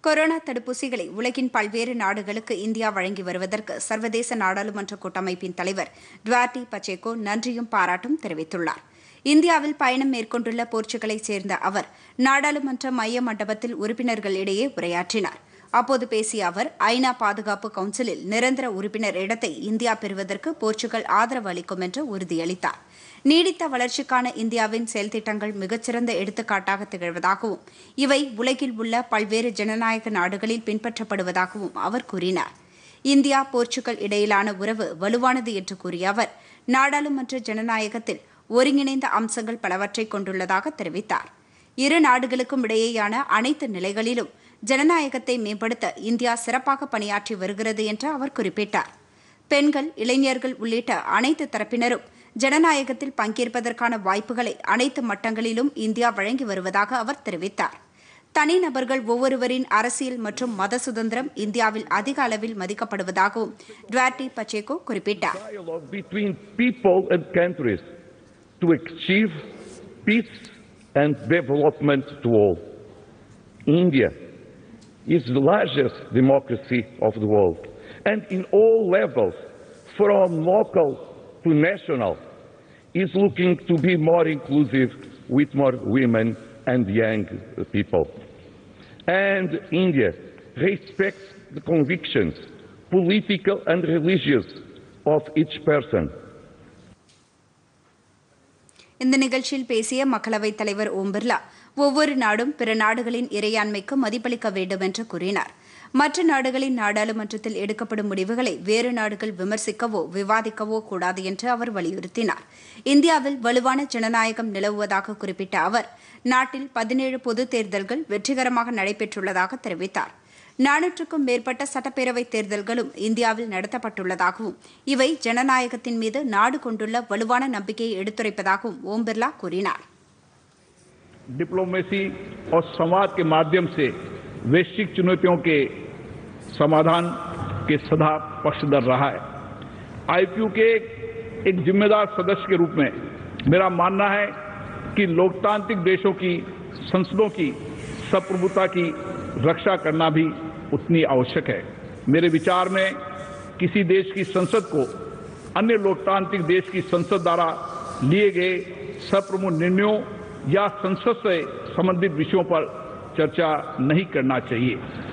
Corona தடுப்பூசிகளை உலகின் பல்வேறு நாடுகளுக்கு இந்தியா வழங்கி வருவதற்கு சர்வதேச நாடாளுமன்ற கூட்டமைப்பின் தலைவர் டுவார்டி பச்சேகோ நன்றியும் பாராட்டும் தெரிவித்துள்ளார். இந்தியாவில் பயணம் மேற்கொண்டுள்ள போர்ச்சுகலைச் சேர்ந்த அவர் நாடாளுமன்ற மைய மண்டபத்தில் உறுப்பினர்களிடையே உரையாற்றினார். அப்போது பேசிய அவர், ஐநா பாதுகாப்பு கவுன்சிலில் நிரந்தர உறுப்பினர் இடத்தை இந்தியா பெறுவதற்கு போர்ச்சுகல் ஆதரவு அளிக்கும் என்று உறுதியளித்தார். நீடித்த வளர்ச்சிக்கான இந்தியாவின் செயல்திட்டங்கள் மிகச்சிறந்த எடுத்துக்காட்டாக திகழ்வதாகவும் இவை உலகில் உள்ள பல்வேறு ஜனநாயக நாடுகளில் பின்பற்றப்படுவதாகவும் அவர் கூறினார். இந்தியா போர்ச்சுகல் இடையிலான உறவு வலுவானது என்று கூறிய அவர், நாடாளுமன்ற ஜனநாயகத்தில் ஒருங்கிணைந்த அம்சங்கள் பலவற்றை கொண்டுள்ளதாக தெரிவித்தார். இரு நாடுகளுக்கும் இடையேயான அனைத்து நிலைகளிலும் ஜனநாயகத்தை மேம்படுத்த இந்தியா சிறப்பாக பணியாற்றி வருகிறது என்று அவர் குறிப்பிட்டார். பெண்கள், இளைஞர்கள் உள்ளிட்ட அனைத்து தரப்பினரும் ஜனநாயகத்தில் பங்கேற்பதற்கான வாய்ப்புகளை அனைத்து மட்டங்களிலும் இந்தியா வழங்கி வருவதாக அவர் தெரிவித்தார். தனிநபர்கள் ஒவ்வொருவரின் அரசியல் மற்றும் மத சுதந்திரம் இந்தியாவில் அதிக அளவில் மதிக்கப்படுவதாகவும் டுவார்டி பச்சேகோ குறிப்பிட்டார். To achieve peace and development to all. India is the largest democracy of the world, and in all levels, from local to national, is looking to be more inclusive with more women and young people. And India respects the convictions, political and religious, of each person. இந்த நிகழ்ச்சியில் பேசிய மக்களவைத் தலைவர் ஓம் பிர்லா, ஒவ்வொரு நாடும் பிற நாடுகளின் இறையாண்மைக்கு மதிப்பளிக்க வேண்டும் என்று கூறினார். மற்ற நாடுகளின் நாடாளுமன்றத்தில் எடுக்கப்படும் முடிவுகளை வேறு நாடுகள் விமர்சிக்கவோ விவாதிக்கவோ கூடாது என்று அவர் வலியுறுத்தினார். இந்தியாவில் வலுவான ஜனநாயகம் நிலவுவதாக குறிப்பிட்ட அவர், நாட்டில் 17 பொதுத் தேர்தல்கள் வெற்றிகரமாக நடைபெற்றுள்ளதாக தெரிவித்தார். 400க்கும் மேற்பட்ட சட்டப்பேரவைத் தேர்தல்களும் இந்தியாவில் நடத்தப்பட்டுள்ளதாகவும் இவை ஜனநாயகத்தின் மீது நாடு கொண்டுள்ள வலுவான நம்பிக்கையை எடுத்துரைப்பதாகவும் ஓம் பிர்லா கூறினார். डिप्लोमेसी और संवाद के माध्यम से वैश्विक चुनौतियों के समाधान के सदा पक्षधर रहा है. आईपीयू के एक जिम्मेदार सदस्य के रूप में मेरा मानना है कि लोकतांत्रिक देशों की संसदों की संप्रभुता की रक्षा करना भी उतनी आवश्यक है. मेरे विचार में किसी देश की संसद को अन्य लोकतांत्रिक देश की संसद द्वारा लिए गए सप्रमुख निर्णयों या संसद से संबंधित विषयों पर चर्चा नहीं करना चाहिए.